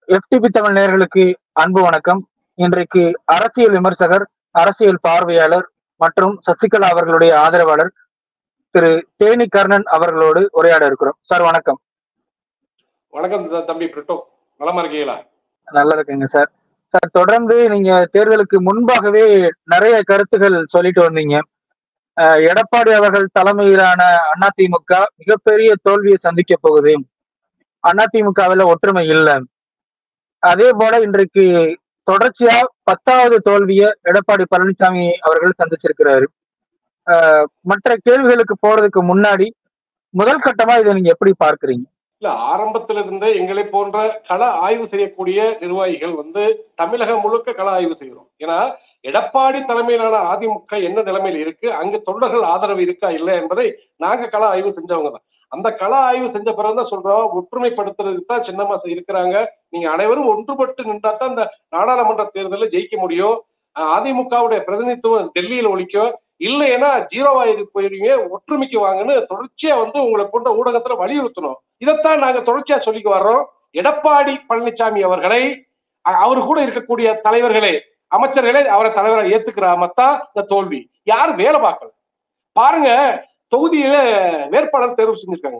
FTP Tamil நேயர்களுக்கு அன்பு வணக்கம். இன்றைக்கு அரசியல் விமர்சகர், அரசியல் பார்வையாளர் மற்றும் சசிகலா அவர்களுடைய ஆதரவாளர் திரு தேனி கர்ணன் அவர்களோடு உரையாட இருக்கிறோம். சார் வணக்கம். வணக்கம் தம்பி பிரிட்டோ, நலமா இருக்கீங்களா? நல்லா இருக்குங்க சார். சார், தொடர்ந்து நீங்க தேர்தலுக்கு முன்பாகவே நிறைய கருத்துகள் சொல்லிட்டு வந்தீங்க. எடப்பாடி அவர்கள் தலைமையிலான அதிமுக மிகப்பெரிய தோல்வியை சந்திக்க போகுது, அதிமுகவில் ஒற்றுமை இல்லை. அதே போல இன்றைக்கு தொடர்ச்சியா 10வது தோல்வியை எடப்பாடி பழனிசாமி அவர்கள் சந்திச்சிருக்கிறாரு. மற்ற கேள்விகளுக்கு போறதுக்கு முன்னாடி முதல் கட்டமா இதை நீங்க எப்படி பார்க்கிறீங்க? இல்ல, ஆரம்பத்துல இருந்தே எங்களை போன்ற கள ஆய்வு செய்யக்கூடிய நிர்வாகிகள் தமிழகம் முழுக்க கள ஆய்வு செய்யறோம். ஏன்னா எடப்பாடி தலைமையிலான அதிமுக என்ன நிலைமையில் இருக்கு, அங்கு தொண்டர்கள் ஆதரவு இருக்கா இல்லை என்பதை நாங்க கள ஆய்வு செஞ்சவங்க தான். அந்த கள ஆய்வு செஞ்ச பிறகுதான் சொல்றோம், ஒற்றுமைப்படுத்துறதுக்கு தான் சின்னமா இருக்கிறாங்க. நீங்க அனைவரும் ஒன்றுபட்டு நின்றா தான் இந்த நாடாளுமன்ற தேர்தலில் ஜெயிக்க முடியும். அதிமுகவுடைய பிரதிநிதித்துவம் டெல்லியில ஒழிக்கும், இல்லைன்னா ஜீரோவாயிருக்கு போயிருவீங்க, ஒற்றுமைக்கு வாங்கன்னு தொடர்ச்சியா உங்களை போன்ற ஊடகத்துல வலியுறுத்தணும். இதைத்தான் நாங்க தொடர்ச்சியா சொல்லிக்கு வர்றோம். எடப்பாடி பழனிசாமி அவர்களை, அவரு கூட இருக்கக்கூடிய தலைவர்களே, அமைச்சர்களே அவரை தலைவரை ஏத்துக்கிறாமத்தான் இந்த தோல்வி. யாரும் வேலை பார்க்கல பாருங்க. தொகுதியில வேட்பாளர் தேர்வு செஞ்சிருக்காங்க.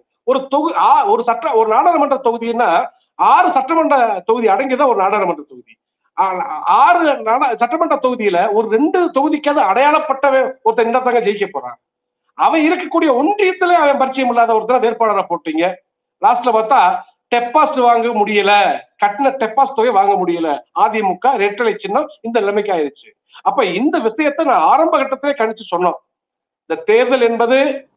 ஒரு நாடாளுமன்ற தொகுதின்னா 6 சட்டமன்ற தொகுதி அடங்கிதான் ஒரு நாடாளுமன்ற தொகுதி. 6 சட்டமன்ற தொகுதியில ஒரு 2 தொகுதிக்காவது அடையாளப்பட்ட ஒருத்தர் இந்த தாங்க ஜெயிக்க போறான். அவன் இருக்கக்கூடிய ஒன்றியத்திலே அவன் பரிச்சயம் இல்லாத ஒருத்தர் வேட்பாளரை போட்டீங்க. லாஸ்ட்ல பார்த்தா டெபாசிட் வாங்க முடியல, கட்டின டெபாசிட் தொகை வாங்க முடியல. அதிமுக ரெட்டலை சின்னம் இந்த நிலைமைக்கு ஆயிடுச்சு. அப்ப இந்த விஷயத்தை நான் ஆரம்ப கட்டத்திலே கணிச்சு சொன்னோம். இந்த தேர்தல் என்பது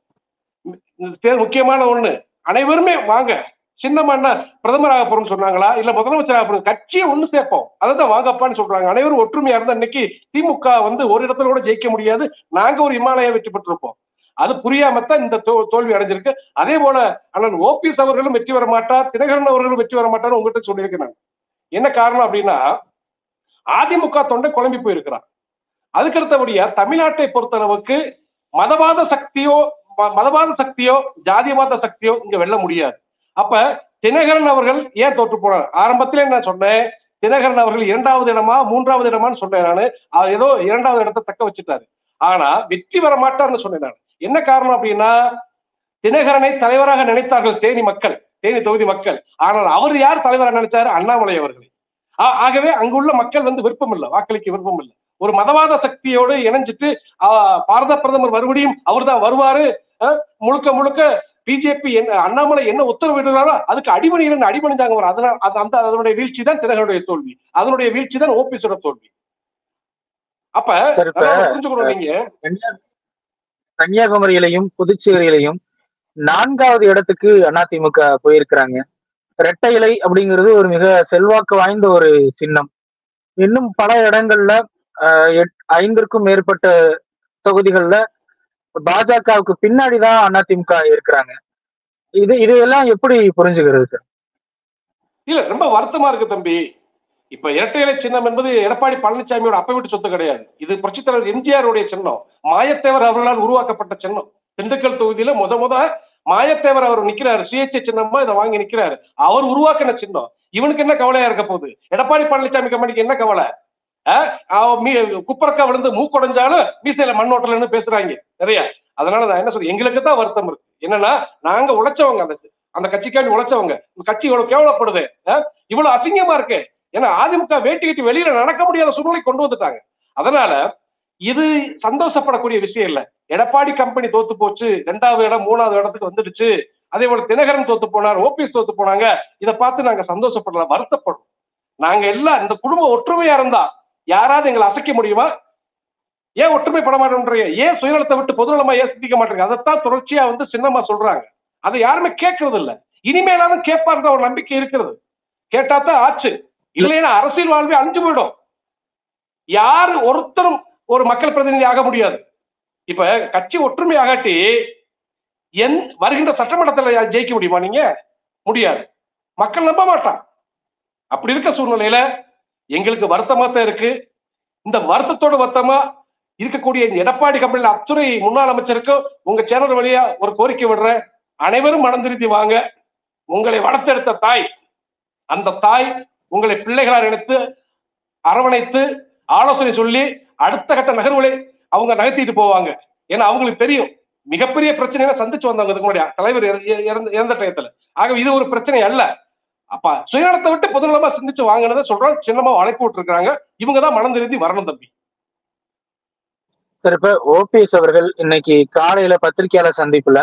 முக்கியமான ஒண்ணு. அனைவருமே வாங்க, சின்னமா என்ன பிரதமராக போறோம்னு சொன்னாங்களா, இல்ல முதலமைச்சராக போறோம், கட்சியை ஒண்ணு சேர்ப்போம், அதான் வாங்கப்பான்னு சொல்றாங்க. அனைவரும் ஒற்றுமையா இருந்தா இன்னைக்கு திமுக ஒரு இடத்துல கூட ஜெயிக்க முடியாது. நாங்க ஒரு இமாலயா வெற்றி பெற்றிருப்போம். அது புரியாமத்தான் இந்த தோல்வி அடைஞ்சிருக்கு. அதே போல அண்ணன் ஓபிஎஸ் அவர்களும் வெற்றி வர மாட்டார், தினகரன் அவர்களும் வெற்றி வர மாட்டார் உங்ககிட்ட சொல்லியிருக்கேன். என்ன காரணம் அப்படின்னா, அதிமுக தொண்டை குழம்பி போயிருக்கிறான். அதுக்கடுத்தபடியா தமிழ்நாட்டை பொறுத்தளவுக்கு மதவாத சக்தியோ ஜாதியவாத சக்தியோ இங்க வெல்ல முடியாது. அப்ப தினகரன் அவர்கள் ஏன் தோற்று போனார்? ஆரம்பத்திலே நான் சொன்னேன், தினகரன் அவர்கள் 2வது இடமா 3வது இடமான்னு சொன்னேன். நானு ஏதோ 2வது இடத்தை தக்க வச்சுட்டாரு. ஆனா வெற்றி வர மாட்டார்னு சொன்னேன் நான். என்ன காரணம் அப்படின்னா, தினகரனை தலைவராக நினைத்தார்கள் தேனி தொகுதி மக்கள். ஆனால் அவர் யார் தலைவராக நினைச்சாரு? அண்ணாமலை அவர்களை. ஆகவே அங்குள்ள மக்கள் விருப்பம் இல்லை, வாக்களிக்க விருப்பம் இல்லை. ஒரு மதவாத சக்தியோடு இணைஞ்சிட்டு பாரத பிரதமர் மறுபடியும் அவர் தான் வருவாரு, முழுக்க முழுக்க பிஜேபி அண்ணாமலை என்ன உத்தரவிடுறாரோ அதுக்கு அடிபணிஞ்சாங்க. அதனுடைய வீழ்ச்சி தான் தினகரனுடைய தோல்வி, அதனுடைய வீழ்ச்சி தான் ஓபிஎஸோட தோல்வி. அப்ப புரிஞ்சுக்கணும், நீங்க கன்னியாகுமரியிலையும் புதுச்சேரியிலையும் 4வது இடத்துக்கு அதிமுக போயிருக்கிறாங்க. இரட்டை இலை அப்படிங்கிறது ஒரு மிக செல்வாக்கு வாய்ந்த ஒரு சின்னம். இன்னும் பல இடங்கள்ல 5க்கும் மேற்பட்ட தொகுதிகள்ல பாஜகவுக்கு பின்னாடிதான் அதிமுக இருக்கிறாங்க. இதையெல்லாம் எப்படி புரிஞ்சுக்கிறது சார்? இல்ல, ரொம்ப வருத்தமா இருக்கு தம்பி. இப்ப இரட்டை இலை சின்னம் என்பது எடப்பாடி பழனிசாமியோட அப்ப வீட்டு சொத்து கிடையாது. இது புரட்சித் தலைவர் எம்ஜிஆருடைய சின்னம், மாயத்தேவர் அவர்களால் உருவாக்கப்பட்ட சின்னம். திண்டுக்கல் தொகுதியில முத மாயத்தேவர் அவர் நிக்கிறாரு, சுயேட்சை சின்னமா இதை வாங்கி நிக்கிறாரு. அவர் உருவாக்கின சின்னம். இவனுக்கு என்ன கவலையா இருக்க போகுது? எடப்பாடி பழனிசாமி கம்பெனிக்கு என்ன கவலை? குப்பரக்கா விழுந்து மூக்குடைஞ்சாலும் மீசையில மண்ணோட்டலன்னு பேசுறாங்க நிறைய. அதனால நான் என்ன சொல்றேன், எங்களுக்கு தான் வருத்தம் இருக்கு. என்னன்னா, நாங்க உழைச்சவங்க, அந்த கட்சிக்காண்டி உழைச்சவங்க. கட்சி இவ்வளவு கேவலப்படுது, இவ்வளவு அசிங்கமா இருக்கு. ஏன்னா அதிமுக வேட்டி கட்டி வெளியில நடக்க முடியாத சூழ்நிலை கொண்டு வந்துட்டாங்க. அதனால இது சந்தோஷப்படக்கூடிய விஷயம் இல்ல. எடப்பாடி கம்பெனி தோத்து போச்சு, 2வது இடம் 3வது இடத்துக்கு வந்துடுச்சு. அதே போல தினகரன் தோத்து போனார், ஓபிஎஸ் தோத்து போனாங்க. இதை பார்த்து நாங்க சந்தோஷப்படலாம், வருத்தப்படும். நாங்க எல்லாம் இந்த குடும்பம் ஒற்றுமையா இருந்தா யாராவது எங்களை அசைக்க முடியுமா? ஏன் ஒற்றுமைப்பட மாட்டேன்றீங்க? ஏன் சுயநலத்தை விட்டு பொதுநலமா ஏன் சிந்திக்க மாட்டேங்க? அதைத்தான் தொடர்ச்சியா சின்னமா சொல்றாங்க. அதை யாருமே கேட்கறது இல்ல. இனிமேலாவது கேட்பாருந்த ஒரு நம்பிக்கை இருக்கிறது. கேட்டாத்தான் ஆச்சு, இல்லைன்னா அரசியல் வாழ்வே அழிஞ்சு போயிடும். யாரு ஒருத்தரும் ஒரு மக்கள் பிரதிநிதி ஆக முடியாது. இப்ப கட்சி ஒற்றுமை ஆகாட்டி வருகின்ற சட்டமன்றத்தில் ஜெயிக்க முடியுமா? நீங்க முடியாது, மக்கள் நம்ப மாட்டான். அப்படி இருக்க சூழ்நிலையில எங்களுக்கு வருத்தமா தான் இருக்கு. இந்த வருத்தத்தோடு வருத்தமா இருக்கக்கூடிய எடப்பாடி கம்பெனியில் அத்துறை முன்னாள் அமைச்சருக்கும் உங்க சேனல் வழியா ஒரு கோரிக்கை விடுறேன். அனைவரும் மனம் திருத்தி வாங்க. உங்களை வளர்த்தெடுத்த தாய், அந்த தாய் உங்களை பிள்ளைகளாக நினைத்து அரவணைத்து ஆலோசனை சொல்லி அடுத்த கட்ட நகர்வுகளை அவங்க நகர்த்திட்டு போவாங்க. ஏன்னா அவங்களுக்கு தெரியும் மிகப்பெரிய பிரச்சனைகளை சந்திச்சு வந்தாங்க இதுக்கு முன்னாடி தலைவர் இறந்த டயத்துல. ஆக இது ஒரு பிரச்சனை அல்ல. அப்ப சுயநலத்தை விட்டு பொதுநலமா சிந்திச்சு வாங்கினதை சொல்றோம். சின்னமா அழைப்பு விட்டுருக்காங்க. இவங்க தான் மனம் திருந்தி வரணும் தம்பி. சார், இப்ப ஓபிஎஸ் அவர்கள் இன்னைக்கு காலையில பத்திரிகையாளர் சந்திப்புல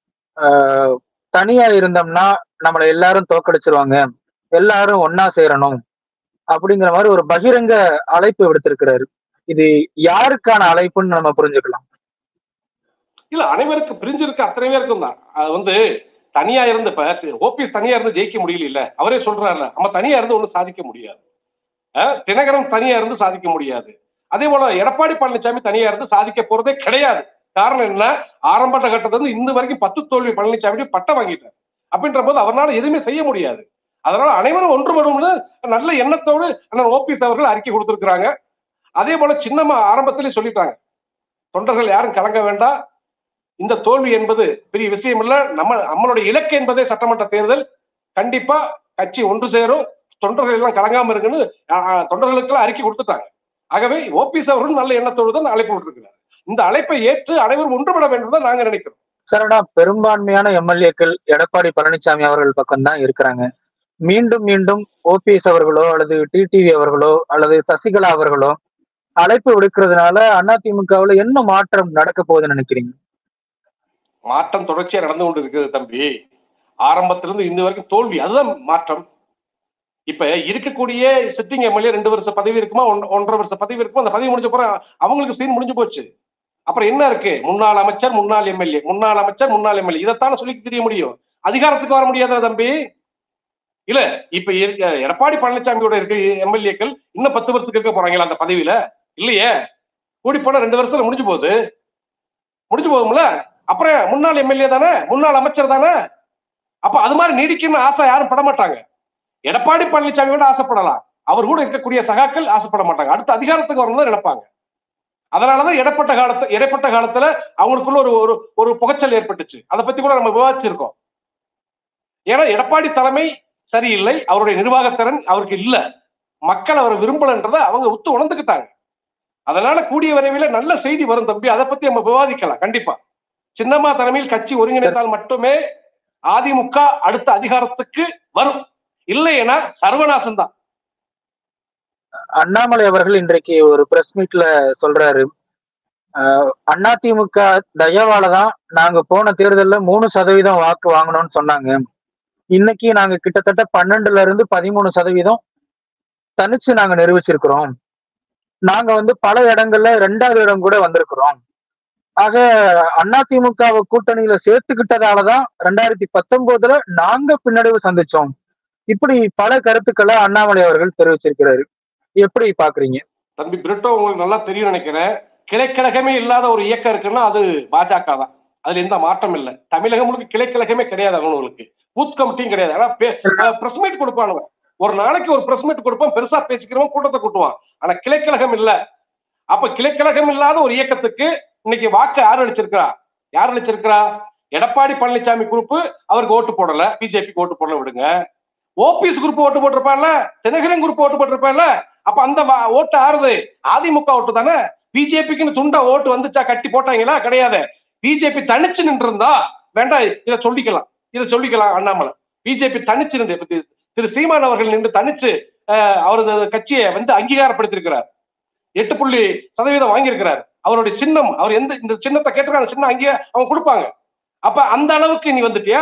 தனியா இருந்தோம்னா நம்மளை எல்லாரும் தோக்கடிச்சிருவாங்க, எல்லாரும் ஒன்னா சேரணும் அப்படிங்கிற மாதிரி ஒரு பகிரங்க அழைப்பு விடுத்திருக்கிறாரு. இது யாருக்கான அழைப்புன்னு நம்ம புரிஞ்சுக்கலாம்? இல்ல, அனைவருக்கு பிரிஞ்சிருக்கு, அத்தனை பேருக்கும் தான். அது தனியா இருந்து இப்ப ஓபிஎஸ் தனியா இருந்து ஜெயிக்க முடியல. இல்ல அவரே சொல்றாருல, நம்ம தனியா இருந்து ஒண்ணும் சாதிக்க முடியாது. தினகரன் தனியா இருந்து சாதிக்க முடியாது. அதே போல எடப்பாடி பழனிசாமி தனியா இருந்து சாதிக்க போறதே கிடையாது. காரணம் என்ன? ஆரம்ப கட்டத்துல இருந்து வரைக்கும் 10 தோல்வி பழனிசாமி பட்டம் வாங்கிட்டார். அப்படின்ற போது அவரால் எதுவுமே செய்ய முடியாது. அதனால அனைவரும் ஒன்றுபடும் நல்ல எண்ணத்தோடு ஓபிஎஸ் அவர்கள் அறிக்கை கொடுத்திருக்கிறாங்க. அதே போல சின்னம்மா ஆரம்பத்திலே சொல்லிட்டாங்க, தொண்டர்கள் யாரும் கலங்க வேண்டாம், இந்த தோல்வி என்பது பெரிய விஷயம் இல்ல, நம்மளுடைய இலக்கு என்பதே சட்டமன்ற தேர்தல், கண்டிப்பா கட்சி ஒன்று சேரும், தொண்டர்கள் எல்லாம் கலங்காம இருக்குன்னு தொண்டர்களுக்கெல்லாம் அறிக்கை கொடுத்துட்டாங்க. ஆகவே ஓபிஎஸ் அவர்கள் நல்ல எண்ணத்தோடு தான் அழைப்பு விட்டுருக்கிறார். இந்த அழைப்பை ஏற்று அனைவரும் ஒன்றுபட வேண்டும் தான் நாங்க நினைக்கிறோம். சார், பெரும்பான்மையான எம்எல்ஏக்கள் எடப்பாடி பழனிசாமி அவர்கள் பக்கம் தான் இருக்கிறாங்க. மீண்டும் மீண்டும் ஓபிஎஸ் அவர்களோ அல்லது டிடிவி அவர்களோ அல்லது சசிகலா அவர்களோ அழைப்பு விடுக்கிறதுனால அதிமுகவுல என்ன மாற்றம் நடக்க போகுதுன்னு நினைக்கிறீங்க? மாற்றம் தொடர்ச்சியா நடந்து கொண்டு இருக்குது தம்பி. ஆரம்பத்திலிருந்து இந்த வரைக்கும் தோல்வி, அதுதான் மாற்றம். இப்ப இருக்கக்கூடிய சிட்டிங் எம்எல்ஏ 2 வருஷ பதவி இருக்குமா, 1.5 வருஷ பதவி இருக்குமா, அந்த பதவி முடிஞ்ச பிறகு அவங்களுக்கு சீன் முடிஞ்சு போச்சு. அப்புறம் என்ன இருக்கு? முன்னாள் அமைச்சர், முன்னாள் எம்எல்ஏ, முன்னாள் அமைச்சர், முன்னாள் எம்எல்ஏ, இதைத்தானே சொல்லி தெரிய முடியும். அதிகாரத்துக்கு வர முடியாத தம்பி. இல்ல இப்ப எடப்பாடி பழனிசாமியோட இருக்க எம்எல்ஏக்கள் இன்னும் 10 வருஷத்துக்கு இருக்க போறாங்களா அந்த பதவியில? இல்லையே. கூடி போன 2 வருஷத்துல முடிஞ்சு போகும்ல. அப்புறம் முன்னாள் எம்எல்ஏ தானே, முன்னாள் அமைச்சர் தானே. அப்ப அது மாதிரி நீடிக்கணும்னு ஆசை யாரும் பட மாட்டாங்க. எடப்பாடி பழனிசாமியோட ஆசைப்படலாம், அவர் கூட இருக்கக்கூடிய சகாக்கள் ஆசைப்பட மாட்டாங்க. அடுத்த அதிகாரத்துக்கு வரணும் தான் நினைப்பாங்க. அதனாலதான் இடைப்பட்ட காலத்துல அவங்களுக்குள்ள ஒரு புகைச்சல் ஏற்பட்டுச்சு. அதை பத்தி கூட நம்ம விவாதிச்சிருக்கோம். ஏன்னா எடப்பாடி தலைமை சரியில்லை, அவருடைய நிர்வாகத்திறன் அவருக்கு இல்ல, மக்கள் அவரை விரும்பலன்றதை அவங்க உணர்ந்துக்கிட்டாங்க. அதனால கூடிய விரைவில் நல்ல செய்தி வரும் தம்பி. அதை பத்தி நம்ம விவாதிக்கலாம் கண்டிப்பா. சின்னம்மா தலைமையில் கட்சி ஒருங்கிணைத்தால் மட்டுமே அதிமுக அடுத்த அதிகாரத்துக்கு வரும், இல்லைன்னா சர்வநாசம் தான். அண்ணாமலை அவர்கள் இன்றைக்கு ஒரு பிரஸ் மீட்ல சொல்றாரு, அதிமுக தயவாலதான் நாங்க போன தேர்தல்ல 3% வாக்கு வாங்கணும்னு சொன்னாங்க. இன்னைக்கு நாங்க கிட்டத்தட்ட 12ல இருந்து 13% தனிச்சு நாங்க நிரூபிச்சிருக்கிறோம். நாங்க பல இடங்கள்ல 2வது இடம் கூட வந்திருக்கிறோம். ஆக அதிமுகவை கூட்டணியில சேர்த்துக்கிட்டதாலதான் 2019ல நாங்க பின்னடைவு சந்திச்சோம். இப்படி பல கருத்துக்களை அண்ணாமலை அவர்கள் தெரிவிச்சிருக்கிறாரு. எப்படி பாக்குறீங்க தம்பி? பிரிட்டோ உங்களுக்கு நல்லா தெரியும் நினைக்கிறேன். கிளைக்கழகமே இல்லாத ஒரு இயக்கம் இருக்குன்னா அது பாஜக தான். அதுல எந்த மாற்றம் இல்லை. தமிழகம் முழுக்க கிளைக்கழகமே கிடையாது. அவங்களுக்கு பூத் கமிட்டியும் கிடையாது. ஆனா பிரஸ் மீட் கொடுப்பானுங்க, ஒரு நாளைக்கு ஒரு பிரஸ் மீட் கொடுப்பான், பெருசா பேசிக்கிறவன் கூட்டத்தை கூட்டுவான். ஆனா கிளைக்கழகம் இல்ல. அப்ப கிளைக்கழகம் இல்லாத ஒரு இயக்கத்துக்கு இன்னைக்கு வாக்கு யார் அளிச்சிருக்கிறா? எடப்பாடி பழனிசாமி குரூப் அவருக்கு ஓட்டு போடல, பிஜேபிக்கு ஓட்டு போடல விடுங்க. ஓபிஎஸ் குரூப் ஓட்டு போட்டிருப்பான்ல, தினகரன் குரூப் ஓட்டு போட்டிருப்பான்ல. அப்ப அந்த ஓட்டு ஆறுது அதிமுக ஓட்டு தானே. பிஜேபிக்குன்னு துண்டா ஓட்டு வந்துச்சா கட்டி போட்டாங்களா? கிடையாது. பிஜேபி தனிச்சு நின்று இருந்தா வேண்டாம், இதை சொல்லிக்கலாம் அண்ணாமலை. பிஜேபி தனிச்சு நின்று திரு சீமான் அவர்கள் நின்று தனிச்சு அவரது கட்சியை அங்கீகாரப்படுத்திருக்கிறார். 8% வாங்கியிருக்கிறார். அவருடைய சின்னம், அவர் இந்த சின்னத்தை கேட்டிருக்காங்க, சின்னம் அங்கேயே அவங்க கொடுப்பாங்க. அப்ப அந்த அளவுக்கு நீ வந்துட்டியா?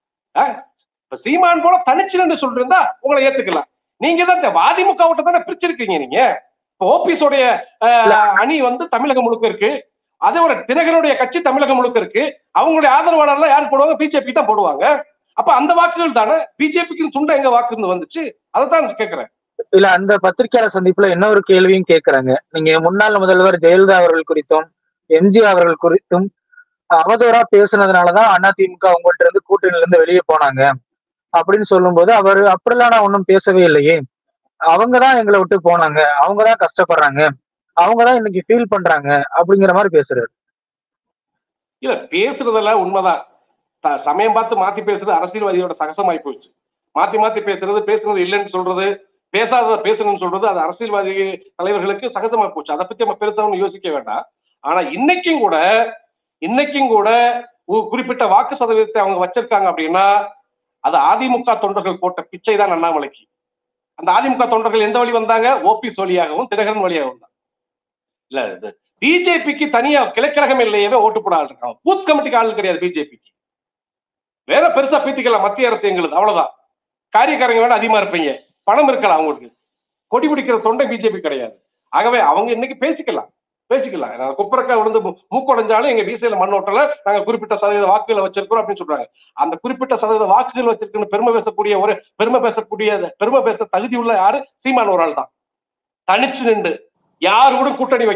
சீமான் போல தனிச்சு நின்று சொல்லிருந்தா உங்களை ஏத்துக்கலாம். நீங்க தான் அதிமுக ஓட்ட தானே பிரிச்சிருக்கீங்க. நீங்க ஓபிஎஸ் உடைய அணி தமிழகம் முழுக்க இருக்கு. அதே ஒரு தினகரனுடைய கட்சி தமிழகம் முழுக்க இருக்கு. அவங்களுடைய ஆதரவாளர்லாம் யார் போடுவாங்க? பிஜேபி தான் போடுவாங்க. அப்ப அந்த வாக்குகள் தானே. பிஜேபிக்கு துண்டை எங்க வாக்கு வந்துச்சு? அதைத்தான் கேட்கிறேன். இல்ல, அந்த பத்திரிகையாளர் சந்திப்புல இன்னொரு கேள்வியும் கேட்கிறாங்க. நீங்க முன்னாள் முதல்வர் ஜெயலலிதா அவர்கள் குறித்தும் எம்ஜிஆர் அவர்கள் குறித்தும் அவதூறா பேசுனதுனாலதான் அதிமுக உங்கள்ட்ட இருந்து கூட்டணியில இருந்து வெளியே போனாங்க அப்படின்னு சொல்லும் போது அவர் அப்படிலாம் நான் ஒன்றும் பேசவே இல்லையே, அவங்கதான் எங்களை விட்டு போனாங்க, அவங்கதான் கஷ்டப்படுறாங்க, அவங்கதான் இன்னைக்கு ஃபீல் பண்றாங்க அப்படிங்கிற மாதிரி பேசுறாரு. இல்ல, பேசுறதெல்லாம் உண்மைதான். சமயம் பார்த்து மாத்தி பேசுறது அரசியல்வாதியோட சகசமாயி போச்சு. மாத்தி பேசுறது இல்லைன்னு சொல்றது, பேசாத பேசணும்னு சொல்றது அது அரசியல்வாதி தலைவர்களுக்கு சகஜமா போச்சு. அதை பத்தி நம்ம பெருசா யோசிக்க வேண்டாம். ஆனா இன்னைக்கும் கூட குறிப்பிட்ட வாக்கு சதவீதத்தை அவங்க வச்சிருக்காங்க அப்படின்னா அது அதிமுக தொண்டர்கள் போட்ட பிச்சை தான் அண்ணாமலைக்கு. அந்த அதிமுக தொண்டர்கள் எந்த வழி வந்தாங்க? ஓபிஎஸ் வழியாகவும் தினகரன் வழியாகவும் தான். இல்ல இது பிஜேபிக்கு தனியா கிளைக்கழகம் இல்லையவே ஓட்டு போட ஆள் இருக்காங்க. பூத் கமிட்டிக்கு ஆள் கிடையாது பிஜேபிக்கு. வேற பெருசா பீத்திக்கலாம் மத்திய அரசு எங்களுக்கு அவ்வளவுதான். காரியக்காரங்க வேணா அதிகமா இருப்பீங்க, பணம் இருக்கலாம் அவங்களுக்கு. கொடி பிடிக்கிற தொண்டை பிஜேபி கிடையாது. ஆகவே அவங்க இன்னைக்கு பேசிக்கலாம். குப்பரக்கா விழுந்து மூக்கொடைஞ்சாலும் எங்க வீசையில மண் ஓட்டல, நாங்க குறிப்பிட்ட சதவீத வாக்குகளை வச்சிருக்கிறோம் அப்படின்னு சொல்றாங்க. அந்த குறிப்பிட்ட சதவீத வாக்குகள் வச்சிருக்குன்னு பெருமை பேச தகுதி உள்ள யாரு? சீமான் ஒரு ஆள் தான். தனிச்சு நின்று யாரு கூட கூட்டணி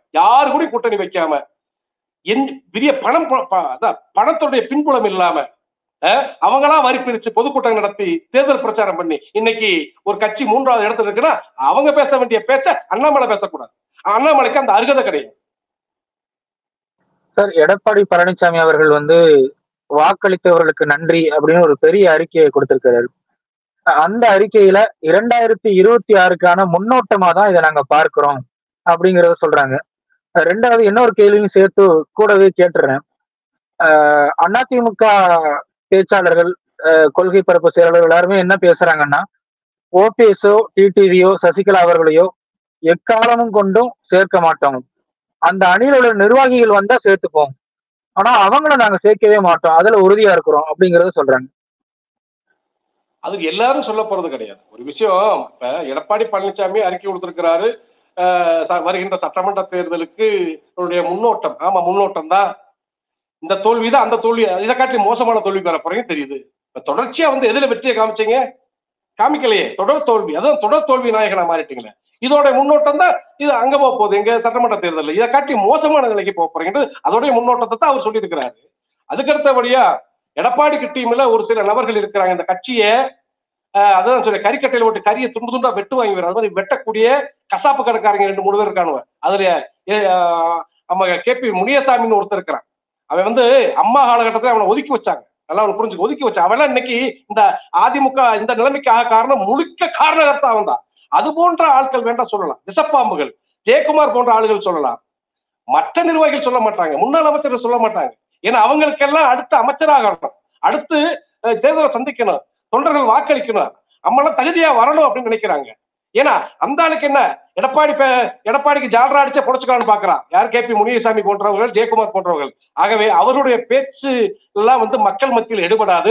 வைக்காம பெரிய பணத்துடைய பின்புலம் இல்லாம அவங்களா வரி பிரிச்சு பொதுக்கூட்டம் நடத்தி தேர்தல் பிரச்சாரம் பண்ணி இன்னைக்கு ஒரு கட்சி 3வது இடத்துல இருக்குன்னா அவங்க பேச வேண்டிய பேச்ச அண்ணாமலை பேசக்கூடாது. அண்ணாமலைக்கு அந்த அருகதை கிடையாது. சார், எடப்பாடி பழனிசாமி அவர்கள் வாக்களித்தவர்களுக்கு நன்றி அப்படின்னு ஒரு பெரிய அறிக்கையை கொடுத்திருக்கிறாரு. அந்த அறிக்கையில 2026க்கான முன்னோட்டமா தான் இதை நாங்க பார்க்கிறோம் அப்படிங்கறத சொல்றாங்க. 2வது இன்னொரு கேள்வியும் சேர்த்து கூடவே கேட்டுறேன். அதிமுக பேச்சாளர்கள், கொள்கை பரப்பு செயலாளர்கள் எல்லாருமே என்ன பேசுறாங்கன்னா, ஓபிஎஸ்ஓ டிடிவியோ சசிகலா அவர்களையோ எக்காலமும் கொண்டும் சேர்க்க மாட்டோம், அந்த அணியில் உள்ள நிர்வாகிகள் வந்தா சேர்த்துப்போம், ஆனா அவங்கள நாங்க சேர்க்கவே மாட்டோம், அதுல உறுதியா இருக்கிறோம் அப்படிங்கறத சொல்றாங்க. அதுக்கு எல்லாரும் சொல்ல போறது கிடையாது. ஒரு விஷயம், இப்ப எடப்பாடி பழனிசாமி அறிக்கை கொடுத்திருக்கிறாரு, வருகின்ற சட்டமன்ற தேர்தலுக்கு முன்னோட்டம். ஆமா, முன்னோட்டம் தான். இந்த தோல்விதான் அந்த தோல்வி, இதை காட்டி மோசமான தோல்வி பெற போறீங்க தெரியுது. இப்ப தொடர்ச்சியா எதுல வெற்றியை காமிச்சீங்க? காமிக்கலையே. தொடர் தோல்வி. அதான் தொடர் தோல்வி நாயகனா மாறிட்டீங்களே. இதோட முன்னோட்டம் தான் இது. அங்க போக போகுது எங்க சட்டமன்ற தேர்தல். இதை காட்டி மோசமான நிலைக்கு போக போறீங்க. அதோடைய முன்னோட்டத்தை தான் அவர் சொல்லி இருக்கிறாரு. அதுக்கடுத்தபடியா எடப்பாடிக்கு டீம்ல ஒரு சில நபர்கள் இருக்கிறாங்க. இந்த கட்சியை அதான் சொல்ல கறிக்கட்டையில ஓட்டு கறியை துண்டு துண்டா வெட்டு வாங்கி வர மாதிரி வெட்டக்கூடிய கசாப்பு கடைக்காரங்க 2-3 பேர் இருக்கானுவ. அதுல நம்ம கேபி முனியசாமின்னு ஒருத்தர் இருக்கிறான். அவன் அம்மா காலகட்டத்தில் அவனை ஒதுக்கி வச்சாங்க. நல்லா அவனை புரிஞ்சு ஒதுக்கி வச்சான். அவெல்லாம் இன்னைக்கு இந்த அதிமுக இந்த நிலைமைக்காக காரணம் முழுக்க காரணகர்த்தா அவன் தான். அது போன்ற ஆட்கள் வேண்டாம் சொல்லலாம். விஷப்பாம்புகள் ஜெயக்குமார் போன்ற ஆளுகள் சொல்லலாம். மற்ற நிர்வாகிகள் சொல்ல மாட்டாங்க, முன்னாள் அமைச்சர்கள் சொல்ல மாட்டாங்க. ஏன்னா அவங்களுக்கெல்லாம் அடுத்த அமைச்சராகணும், அடுத்து தேர்தலை சந்திக்கணும், தொண்டர்கள் வாக்களிக்கணும், நம்மளாம் தகுதியா வரணும் அப்படின்னு நினைக்கிறாங்க. ஏன்னா அந்த ஆளுக்கு என்ன, எடப்பாடிக்கு ஜால்ரா அடிச்சா புடைச்சுக்கலான்னு பாக்குறான். யார்? கேபி முனியசாமி போன்றவர்கள், ஜெயக்குமார் போன்றவர்கள். ஆகவே அவருடைய பேச்சு எல்லாம் மக்கள் மத்தியில் எடுபடாது.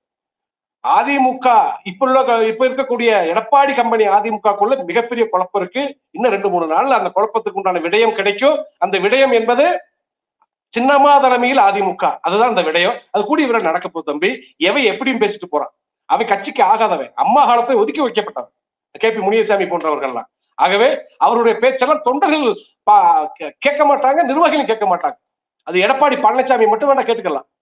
அதிமுக இப்ப இருக்கக்கூடிய எடப்பாடி கம்பெனி அதிமுகக்குள்ள மிகப்பெரிய குழப்பம் இருக்கு. இன்னும் 2-3 நாள்ல அந்த குழப்பத்துக்கு உண்டான விடயம் கிடைக்கும். அந்த விடயம் என்பது சின்னம்மா தலைமையில் அதிமுக, அதுதான் அந்த விடயம். அது கூடிய விரைவில் நடக்க போகுது தம்பி. எவன் எப்படியும் பேசிட்டு போறான். அவன் கட்சிக்கு ஆகாதவன், அம்மா காலத்தை ஒதுக்கி வைக்கப்பட்டவன் கேபி முனியசாமி போன்றவர்கள்லாம். ஆகவே அவருடைய பேச்செல்லாம் தொண்டர்கள் கேட்க மாட்டாங்க, நிர்வாகிகளும் கேட்க மாட்டாங்க. அது எடப்பாடி பழனிசாமி மட்டும் வேணா கேட்டுக்கலாம்.